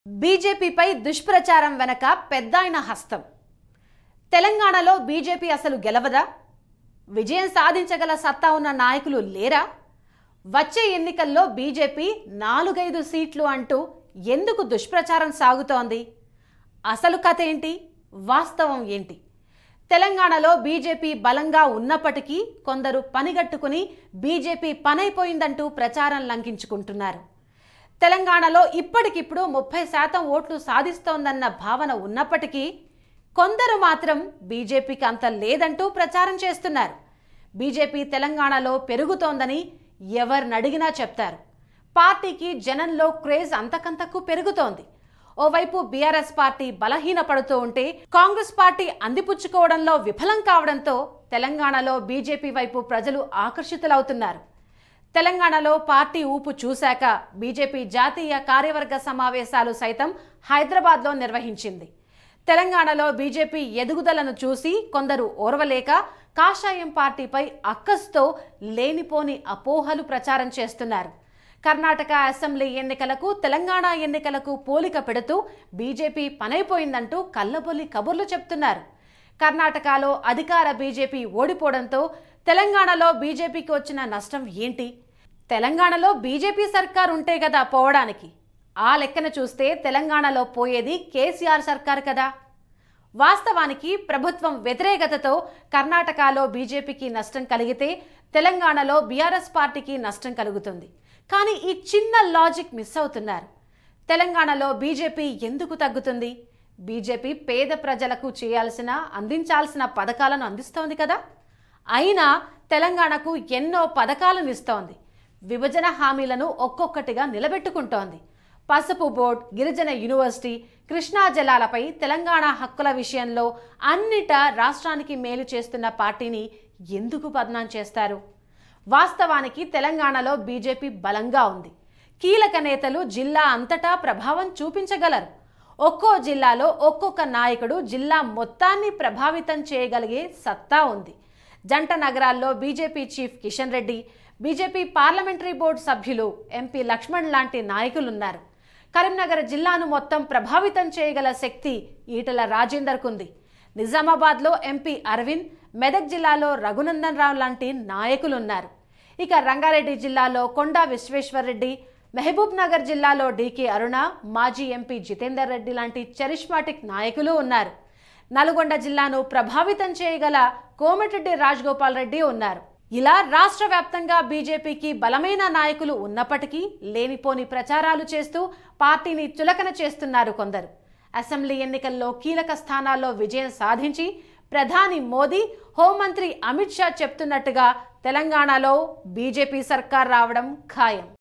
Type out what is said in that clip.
బీజేపీపై దుష్ప్రచారం వెనక పెద్దాయన హస్తం. తెలంగాణలో బీజేపీ అసలు గెలవదా? విజయం సాధించగల సత్తా ఉన్న నాయకులు లేరా? వచ్చే ఎన్నికల్లో బీజేపీ 4-5 సీట్లు అంటూ ఎందుకు దుష్ప్రచారం సాగుతోంది? అసలు కథ ఏంటి? వాస్తవం ఏంటి? తెలంగాణలో బీజేపీ బలంగా ఉన్నప్పటికీ కొందరు పనిగట్టుకుని బీజేపీ పనైపోయిందంటూ ప్రచారం లంకించుకుంటున్నారు. తెలంగాణలో ఇప్పటికిప్పుడు 30% ఓట్లు సాధిస్తోందన్న భావన ఉన్నప్పటికీ కొందరు మాత్రం బీజేపీకి అంత లేదంటూ ప్రచారం చేస్తున్నారు. బీజేపీ తెలంగాణలో పెరుగుతోందని ఎవరినడిగినా చెప్తారు. పార్టీకి జనంలో క్రేజ్ అంతకంతకు పెరుగుతోంది. ఓవైపు బీఆర్ఎస్ పార్టీ బలహీనపడుతూ ఉంటే కాంగ్రెస్ పార్టీ అందిపుచ్చుకోవడంలో విఫలం కావడంతో తెలంగాణలో బీజేపీ వైపు ప్రజలు ఆకర్షితులవుతున్నారు. తెలంగాణలో పార్టీ ఊపు చూశాక బీజేపీ జాతీయ కార్యవర్గ సమావేశాలు సైతం హైదరాబాద్లో నిర్వహించింది. తెలంగాణలో బీజేపీ ఎదుగుదలను చూసి కొందరు ఓర్వలేక కాషాయం పార్టీపై అక్కస్తో లేనిపోని అపోహలు ప్రచారం చేస్తున్నారు. కర్ణాటక అసెంబ్లీ ఎన్నికలకు తెలంగాణ ఎన్నికలకు పోలిక పెడుతూ బీజేపీ పనైపోయిందంటూ కల్లబొల్లి కబుర్లు చెప్తున్నారు. కర్ణాటకలో అధికార బీజేపీ ఓడిపోవడంతో తెలంగాణలో బీజేపీకి వచ్చిన నష్టం ఏంటి? తెలంగాణలో బీజేపీ సర్కార్ ఉంటే కదా పోవడానికి. ఆ లెక్కన చూస్తే తెలంగాణలో పోయేది కేసీఆర్ సర్కార్ కదా. వాస్తవానికి ప్రభుత్వం వ్యతిరేకతతో కర్ణాటకలో బీజేపీకి నష్టం కలిగితే తెలంగాణలో బీఆర్ఎస్ పార్టీకి నష్టం కలుగుతుంది. కానీ ఈ చిన్న లాజిక్ మిస్ అవుతున్నారు. తెలంగాణలో బీజేపీ ఎందుకు తగ్గుతుంది? బీజేపీ పేద ప్రజలకు అందించాల్సిన పథకాలను అందిస్తోంది కదా. అయినా తెలంగాణకు ఎన్నో పథకాలను ఇస్తోంది. విభజన హామీలను ఒక్కొక్కటిగా నిలబెట్టుకుంటోంది. పసుపు బోర్డు, గిరిజన యూనివర్సిటీ, కృష్ణా జలాలపై తెలంగాణ హక్కుల విషయంలో అన్నిటా రాష్ట్రానికి మేలు చేస్తున్న పార్టీని ఎందుకు బదనాం చేస్తారు? వాస్తవానికి తెలంగాణలో బీజేపీ బలంగా ఉంది. కీలక నేతలు జిల్లా అంతటా ప్రభావం చూపించగలరు. ఒక్కో జిల్లాలో ఒక్కొక్క నాయకుడు జిల్లా మొత్తాన్ని ప్రభావితం చేయగలిగే సత్తా ఉంది. జంట నగరాల్లో BJP chief Kishan Reddy, BJP parliamentary board సభ్యులు ఎంపీ లక్ష్మణ్ లాంటి నాయకులున్నారు. కరీంనగర్ జిల్లాను మొత్తం ప్రభావితం చేయగల శక్తి ఈటల రాజేందర్కుంది. నిజామాబాద్లో ఎంపీ అరవింద్, మెదక్ జిల్లాలో రఘునందన్ రావు లాంటి నాయకులున్నారు. ఇక రంగారెడ్డి జిల్లాలో కొండా విశ్వేశ్వర్రెడ్డి, మహబూబ్ నగర్ జిల్లాలో డీకే అరుణ, మాజీ ఎంపీ జితేందర్ రెడ్డి లాంటి చరిష్మాటిక్ నాయకులు ఉన్నారు. నల్గొండ జిల్లాను ప్రభావితం చేయగల కోమటిరెడ్డి రాజగోపాల్ రెడ్డి ఉన్నారు. ఇలా రాష్ట్ర వ్యాప్తంగా బీజేపీకి బలమైన నాయకులు ఉన్నప్పటికీ లేనిపోని ప్రచారాలు చేస్తూ పార్టీని చులకన చేస్తున్నారు కొందరు. అసెంబ్లీ ఎన్నికల్లో కీలక స్థానాల్లో విజయం సాధించి ప్రధాని మోదీ, హోంమంత్రి అమిత్ షా చెప్తున్నట్టుగా తెలంగాణలో బీజేపీ సర్కార్ రావడం ఖాయం.